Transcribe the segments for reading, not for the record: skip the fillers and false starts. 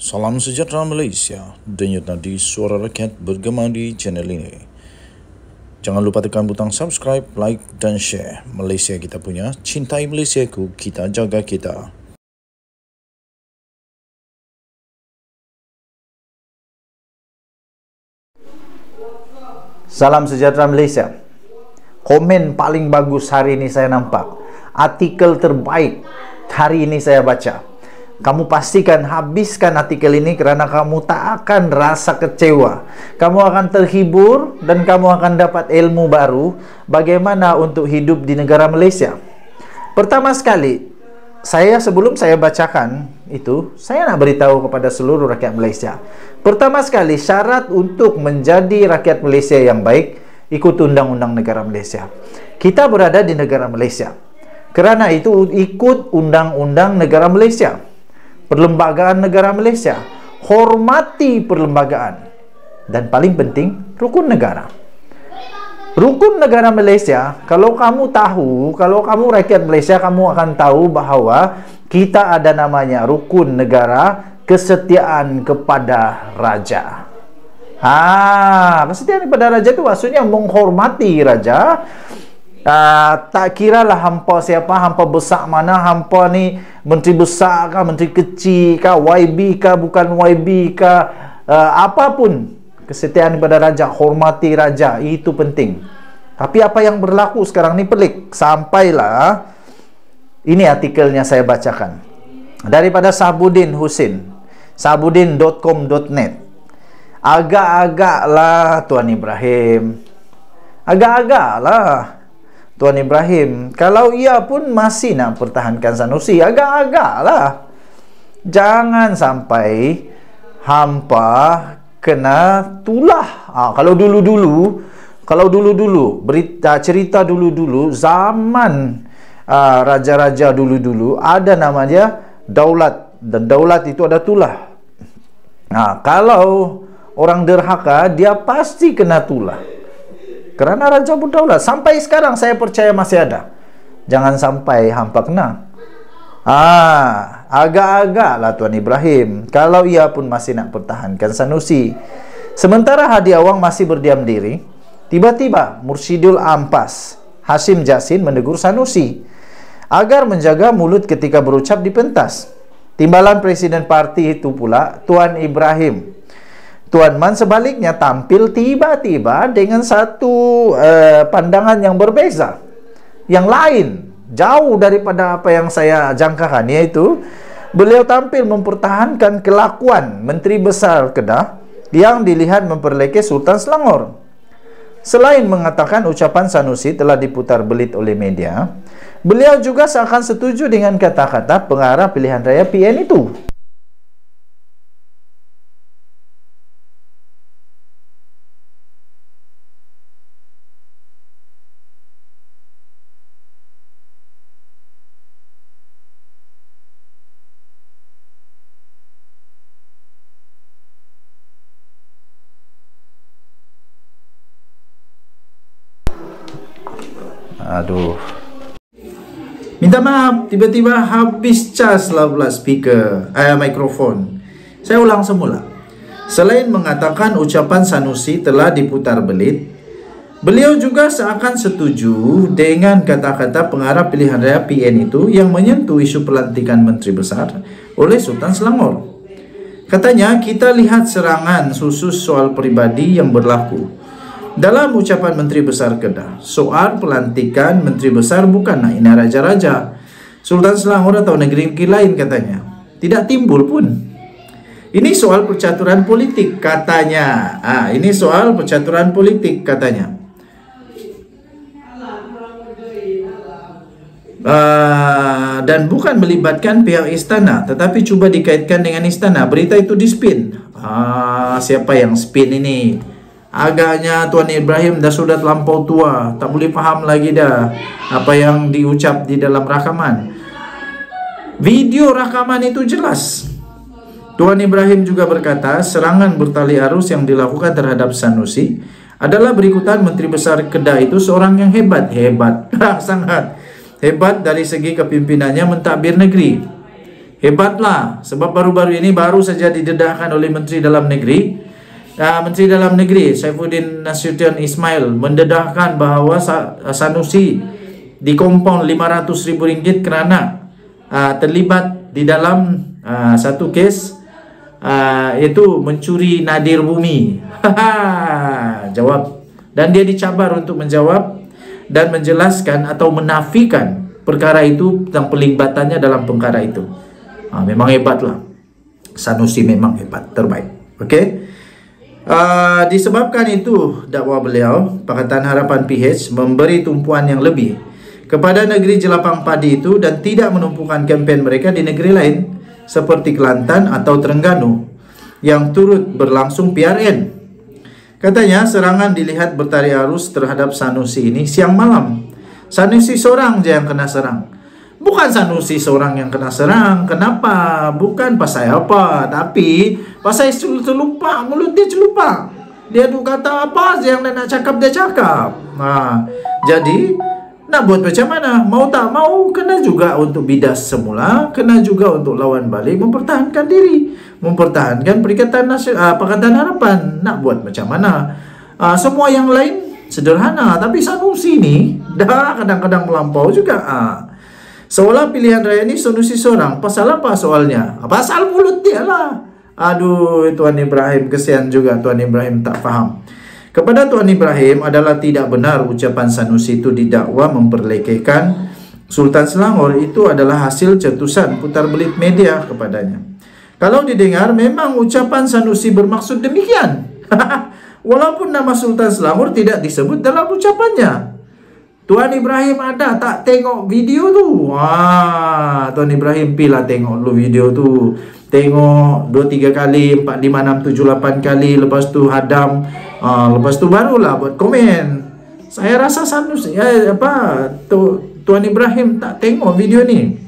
Salam sejahtera Malaysia, denyut nadi suara rakyat bergema di channel ini. Jangan lupa tekan butang subscribe, like dan share. Malaysia kita punya, cintai Malaysiaku, kita jaga kita. Salam sejahtera Malaysia. Komen paling bagus hari ini saya nampak. Artikel terbaik hari ini saya baca. Kamu pastikan habiskan artikel ini kerana kamu tak akan rasa kecewa. Kamu akan terhibur dan kamu akan dapat ilmu baru bagaimana untuk hidup di negara Malaysia. Pertama sekali, sebelum saya bacakan itu, saya nak beritahu kepada seluruh rakyat Malaysia. Pertama sekali, syarat untuk menjadi rakyat Malaysia yang baik, ikut undang-undang negara Malaysia. Kita berada di negara Malaysia. Kerana itu, ikut undang-undang negara Malaysia. Perlembagaan negara Malaysia. Hormati perlembagaan. Dan paling penting, rukun negara. Rukun negara Malaysia, kalau kamu tahu, kalau kamu rakyat Malaysia, kamu akan tahu bahawa kita ada namanya rukun negara, kesetiaan kepada raja. Kesetiaan kepada raja itu maksudnya menghormati raja. Tak kiralah hampa siapa, hampa besar mana, hampa ni menteri besar kah, menteri kecil kah, YB kah, bukan YB kah, apapun, kesetiaan kepada raja, hormati raja, itu penting. Tapi apa yang berlaku sekarang ni pelik. Sampailah, ini artikelnya saya bacakan daripada Sabuddin Husin, sabuddin.com.net. Agak-agaklah Tuan Ibrahim, agak-agaklah Tuan Ibrahim, kalau ia pun masih nak pertahankan Sanusi, agak-agaklah. Jangan sampai hampa kena tulah. Kalau dulu-dulu berita cerita dulu-dulu zaman raja-raja dulu-dulu ada nama dia daulat, dan daulat itu ada tulah. Kalau orang derhaka dia pasti kena tulah. Kerana raja berdaulat. Sampai sekarang saya percaya masih ada. Jangan sampai hampa kena. Agak-agaklah Tuan Ibrahim, kalau ia pun masih nak pertahankan Sanusi. Sementara Hadi Awang masih berdiam diri, tiba-tiba Mursyidul Ampas Hashim Jasin menegur Sanusi agar menjaga mulut ketika berucap di pentas. Timbalan Presiden Parti itu pula Tuan Ibrahim. Tuan Man sebaliknya tampil tiba-tiba dengan satu pandangan yang berbeza, yang lain, jauh daripada apa yang saya jangkakan, yaitu beliau tampil mempertahankan kelakuan Menteri Besar Kedah yang dilihat memperlekeh Sultan Selangor. Selain mengatakan ucapan Sanusi telah diputar belit oleh media, beliau juga seakan setuju dengan kata-kata pengarah pilihan raya PN itu. Minta maaf, tiba-tiba habis cas lah pula mikrofon. Saya ulang semula. Selain mengatakan ucapan Sanusi telah diputar belit, beliau juga seakan setuju dengan kata-kata pengarah pilihan raya PN itu yang menyentuh isu pelantikan Menteri Besar oleh Sultan Selangor. Katanya, kita lihat serangan khusus soal pribadi yang berlaku. Dalam ucapan Menteri Besar Kedah, soal pelantikan Menteri Besar bukan nak hina raja-raja, Sultan Selangor atau negeri lain katanya. Tidak timbul pun. Ini soal percaturan politik katanya. Ini soal percaturan politik katanya. Dan bukan melibatkan pihak istana, tetapi cuba dikaitkan dengan istana. Berita itu dispin. Siapa yang spin ini? Agaknya Tuan Ibrahim sudah terlampau tua, tak boleh faham lagi dah apa yang diucap di dalam rakaman. Video rakaman itu jelas. Tuan Ibrahim juga berkata, serangan bertali arus yang dilakukan terhadap Sanusi adalah berikutan Menteri Besar Kedah itu seorang yang hebat, sangat hebat dari segi kepimpinannya mentadbir negeri. Hebatlah, sebab baru-baru ini baru saja didedahkan oleh Menteri Dalam Negeri. Menteri Dalam Negeri Saifuddin Nasution Ismail mendedahkan bahawa Sanusi dikompon RM500,000 kerana terlibat di dalam satu kes iaitu mencuri nadir bumi. Jawab. Dan dia dicabar untuk menjawab dan menjelaskan atau menafikan perkara itu tentang pelibatan dalam perkara itu. Memang hebatlah. Sanusi memang hebat, terbaik. Okey. Disebabkan itu dakwah beliau, Pakatan Harapan PH memberi tumpuan yang lebih kepada negeri jelapang padi itu dan tidak menumpukan kempen mereka di negeri lain seperti Kelantan atau Terengganu yang turut berlangsung PRN. Katanya serangan dilihat bertarik arus terhadap Sanusi ini siang malam. Sanusi seorang je yang kena serang. Bukan Sanusi seorang yang kena serang. Kenapa? Bukan pasal apa, tapi pasal celupa, mulut dia celupa. Dia tu kata apa saja yang nak cakap dia cakap. Jadi nak buat macam mana? Mau tak mau kena juga untuk bidas semula, kena juga untuk lawan balik, mempertahankan diri, mempertahankan Pakatan Harapan. Nak buat macam mana? Semua yang lain sederhana, tapi Sanusi ni dah kadang-kadang melampau juga. Seolah pilihan raya ni Sanusi seorang. Pasal apa soalnya? Pasal mulut dia lah. Aduh, Tuan Ibrahim, kesian juga Tuan Ibrahim tak faham. Kepada Tuan Ibrahim adalah tidak benar ucapan Sanusi itu didakwa memperlekehkan Sultan Selangor. Itu adalah hasil cetusan putar belit media kepadanya. Kalau didengar memang ucapan Sanusi bermaksud demikian. Walaupun nama Sultan Selangor tidak disebut dalam ucapannya. Tuan Ibrahim ada tak tengok video tu? Tuan Ibrahim pilih tengok dulu video tu. Tengok 2-3 kali, 4, 5, 6, 7, 8 kali. Lepas tu hadam. Lepas tu barulah buat komen. Saya rasa Sanusi Tuan Ibrahim tak tengok video ni.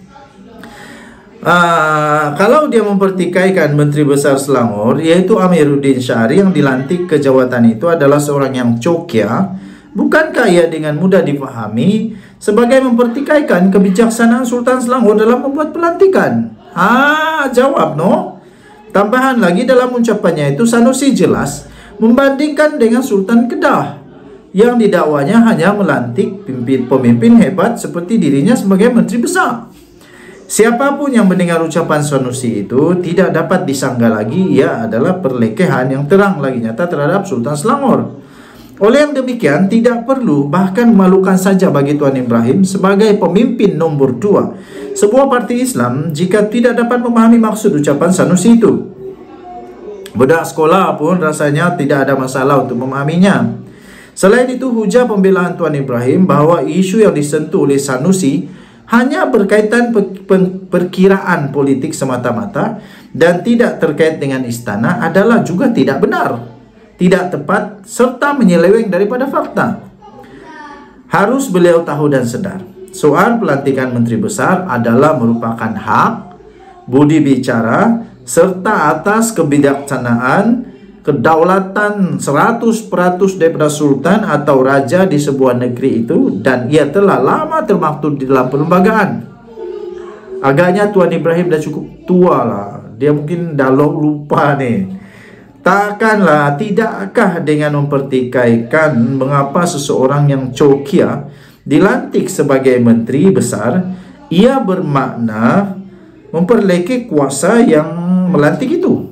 Kalau dia mempertikaikan Menteri Besar Selangor, iaitu Amiruddin Syahri yang dilantik ke jawatan itu adalah seorang yang cokia, bukankah ia dengan mudah dipahami sebagai mempertikaikan kebijaksanaan Sultan Selangor dalam membuat pelantikan? Jawab no. Tambahan lagi dalam ucapannya itu Sanusi jelas membandingkan dengan Sultan Kedah yang didakwanya hanya melantik pemimpin hebat seperti dirinya sebagai Menteri Besar. Siapapun yang mendengar ucapan Sanusi itu tidak dapat disangka lagi ia adalah perlekehan yang terang lagi nyata terhadap Sultan Selangor. Oleh yang demikian, tidak perlu bahkan memalukan saja bagi Tuan Ibrahim sebagai pemimpin nombor 2 sebuah parti Islam jika tidak dapat memahami maksud ucapan Sanusi itu. Budak sekolah pun rasanya tidak ada masalah untuk memahaminya. Selain itu, hujah pembelaan Tuan Ibrahim bahawa isu yang disentuh oleh Sanusi hanya berkaitan perkiraan politik semata-mata dan tidak terkait dengan istana adalah juga tidak benar, tidak tepat serta menyeleweng daripada fakta. Harus beliau tahu dan sedar, soal pelantikan Menteri Besar adalah merupakan hak, budi bicara, serta atas kebijaksanaan, kedaulatan 100% daripada Sultan atau Raja di sebuah negeri itu, dan ia telah lama termaktub di dalam perlembagaan. Agaknya Tuan Ibrahim dah cukup tua lah. Dia mungkin dah lupa ni. Takkanlah, tidakkah dengan mempertikaikan mengapa seseorang yang cokia dilantik sebagai Menteri Besar, ia bermakna memperlekeh kuasa yang melantik itu.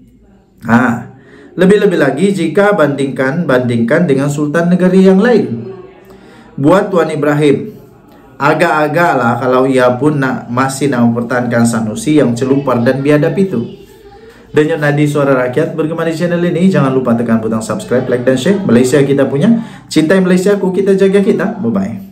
Lebih-lebih lagi jika bandingkan dengan Sultan negeri yang lain. Buat Tuan Ibrahim, agak-agaklah kalau ia pun masih nak mempertahankan Sanusi yang celupar dan biadab itu. Denyut nadi suara rakyat bergema di channel ini. Jangan lupa tekan butang subscribe, like dan share. Malaysia kita punya. Cintai Malaysia ku, kita jaga kita. Bye-bye.